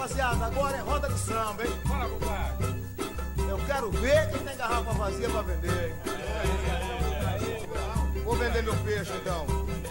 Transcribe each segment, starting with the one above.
rapaziada, agora é roda de samba, hein? Bora, compadre. Eu quero ver quem tem garrafa vazia pra vender, hein? Vou vender meu peixe, então.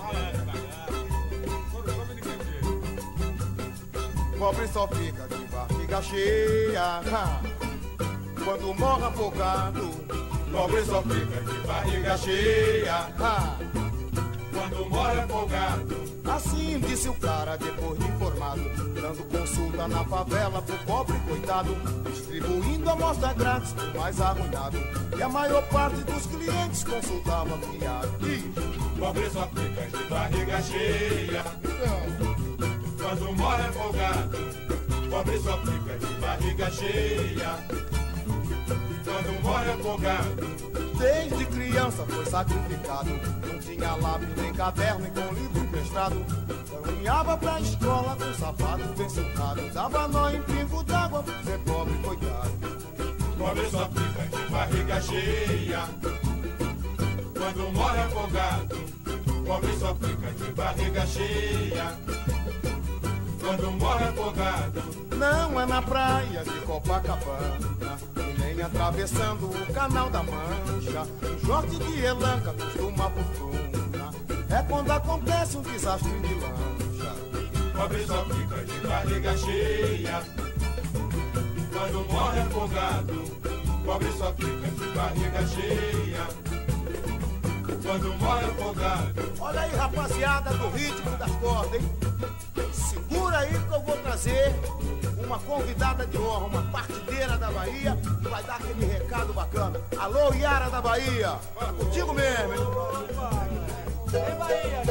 Pobre só fica de barriga cheia quando morre afogado. Pobre só fica de barriga cheia Quando morre afogado. Assim disse o cara depois de informado, dando consulta na favela pro pobre coitado, distribuindo amostra grátis pro mais arruinado. E a maior parte dos clientes consultava fiado. Pobre só fica de barriga cheia quando morre afogado. Pobre só fica de barriga cheia quando morre afogado. Desde criança foi sacrificado, não tinha lápis nem caderno e com livro emprestado. Caminhava pra escola com sapato bem soltado, dava nó em pingo d'água pra ser pobre coitado. Pobre só fica de barriga cheia quando morre afogado. Pobre só fica de barriga cheia quando morre afogado. Não é na praia de Copacabana, e nem atravessando o Canal da Mancha. Um short de relanca custa uma fortuna, é quando acontece um desastre de lancha. Pobre só fica de barriga cheia quando morre afogado. Pobre só fica de barriga cheia quando morre afogado. Olha aí, rapaziada do ritmo das cordas, hein? Segura aí que eu vou trazer uma convidada de honra, uma partideira da Bahia, que vai dar aquele recado bacana. Alô, Yara da Bahia, contigo mesmo, hein? Em Bahia,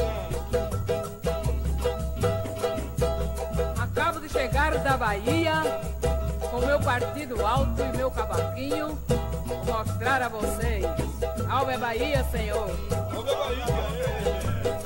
acabo de chegar da Bahia com meu partido alto e meu cavaquinho, vou mostrar a vocês. Salve Bahia, senhor! Salve Bahia!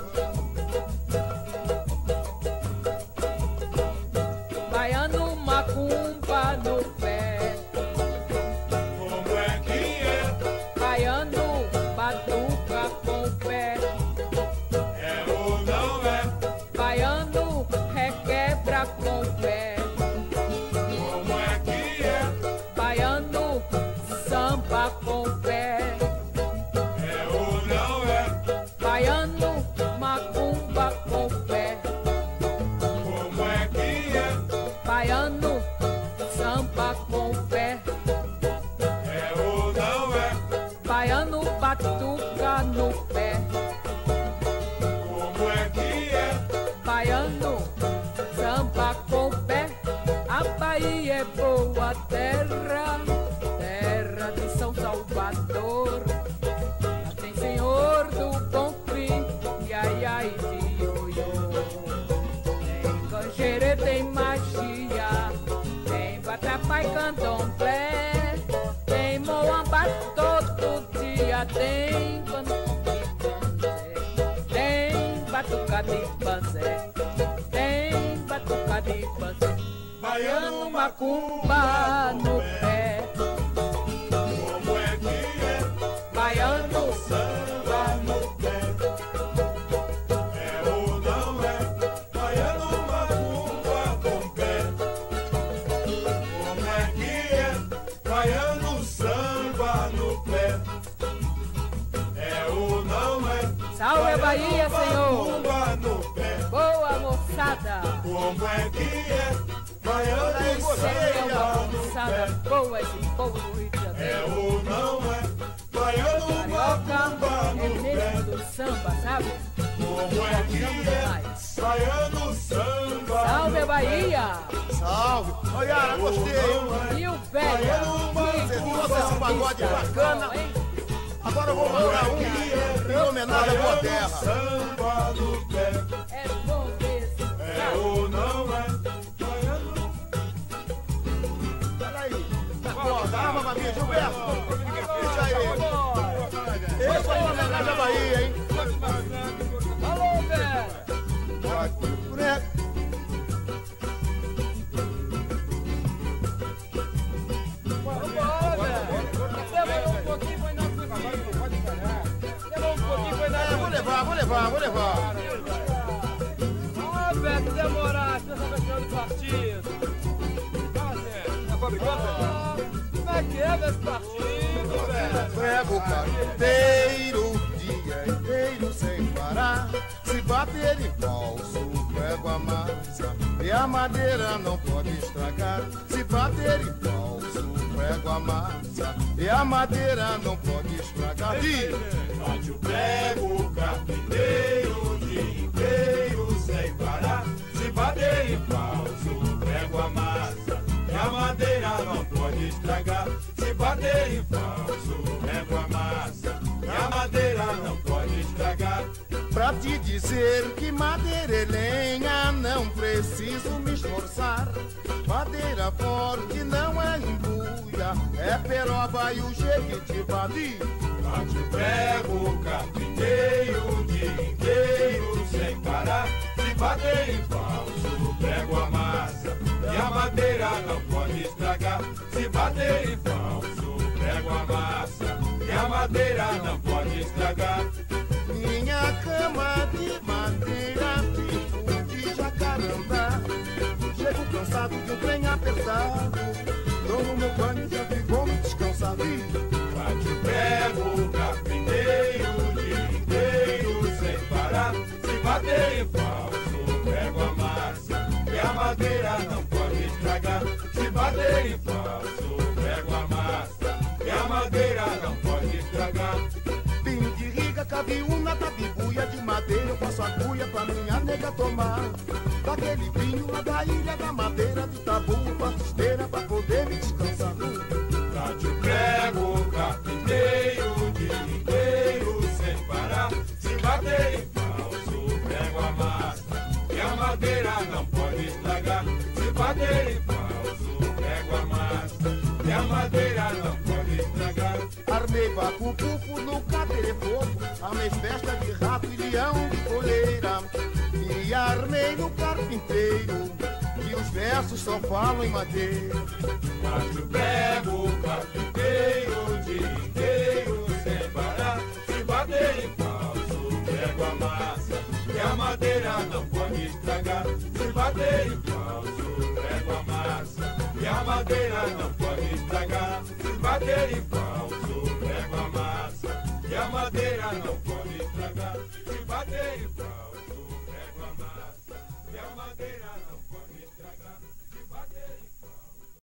Baiano macumba no pé. Como é que é? Baiano batuca com o pé. É ou não é? Baiano requebra com o pé. Como é que é? Baiano samba com o pé. É ou não é? Baiano macumba com o pé. Como é que é? Baiano samba com o pé. É ou não é? Baiano batuca no pé. Como é que é? Baiano samba com o pé. A Bahia é boa terra, terra de São Salvador. Lá tem senhor do bom fim, e ai ai de ioiô. Tem canjerê, tem magia, tem vatapá e candomblé, tem moamba todo dia, tem tem batuca de banzé, tem batuca de banzé. Baiano macumba no pé. Como é que é? Baiano Samba no pé. É ou não é? Baiano macumba com pé. Como é que é? Baiano samba no pé. É ou não é? Salve a Bahia, senhor! Macumba no pé. Boa moçada! Como é que é? Baiano É uma samba no moçada pé. boa esse povo do Rio de É Janeiro. ou não é? Baiano macumba Carioca é no pé. mesmo do samba, sabe? Como é que é? Demais. Baiano samba Salve a no Bahia! Salve! Ô Yara, gostei, hein? E o velho? Você trouxe esse pagode bacana. Bom, hein? Agora eu vou mandar um em homenagem à boa terra. Samba no pé. É bom esse. É ou não é? Baiano. Olha aí, tá pronto, arma pra mim, Gilberto. Deixa aí. Esse é uma homenagem à Bahia, hein? Alô, velho! Vai, boneco. Vambora, velho! Demorou um pouquinho, foi na Demorou um pouquinho, foi na Vou levar. Ó, velho, demorar, você tá fechando o partido. fabricante? Como é que é desse partido, velho? Prego o carpinteiro, dia inteiro sem parar. Se bater em falso, prego a massa e a madeira não pode estragar. Se bater em falso, prego a massa e a madeira não pode estragar. Bate o prego, carpinteiro, o dia inteiro sem parar. Se bater em falso, prego a massa e a madeira não pode estragar. Se bater em falso, prego a massa e a madeira não pode estragar. Pra te dizer que madeira é lenha, não preciso me esforçar. Madeira forte não é embuia, é peroba e o jequitibadi. Bate o prego, carpinteiro, o dia inteiro sem parar. Se bater em falso, prego a massa e a madeira não pode estragar. Se bater em falso, prego a massa e a madeira não pode estragar. Minha cama de madeira, tipo de jacarandá. Chego cansado de um trem apertado, tô no meu banho, já ficou me descansado. Bate o prego, carpinteiro, o dia inteiro sem parar. Se bater em falso, prego a massa e a madeira não pode estragar. Se bater em falso, prego a massa e a madeira não pode estragar. Vinho de riga, cabiúna, tabibuia de madeira, eu faço agulha pra minha nega tomar. Daquele vinho lá da ilha da madeira, de tabu, faço esteira pra poder me descansar. Bate o prego, carpinteiro, o dia inteiro sem parar. Se bater em falso, prego a massa e a madeira não pode estragar. Se bater em falso, prego a massa e a madeira não pode estragar. Armei bacu-pufo no caterefogo, armei festa de rato e leão de coleira. Me armei no carpinteiro, que os versos só falam em madeira. Bate o prego, carpinteiro, o dia inteiro sem parar. Se bater em falso, prego a massa e a madeira não pode estragar. Se bater em falso, prego a massa e a madeira não pode estragar. Se bater em falso,